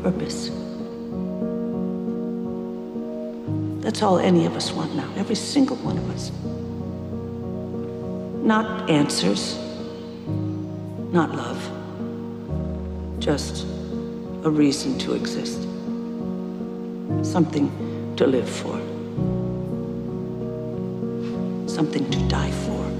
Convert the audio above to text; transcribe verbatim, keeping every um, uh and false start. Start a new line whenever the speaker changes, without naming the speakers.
purpose. That's all any of us want now, every single one of us. Not answers, not love, just a reason to exist. Something to live for. Something to die for.